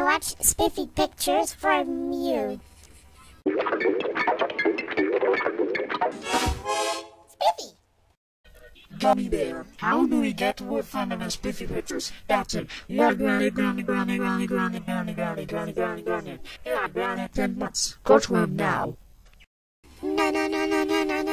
I watch Spiffy pictures from you. Spiffy! Gummy bear, how do we get more fun than Spiffy pictures? That's it. Yeah, granny, granny, granny, granny, granny, granny, granny, granny, granny, granny. Yeah, granny, 10 months. Go to him now. No, no, no, no, no, no, no.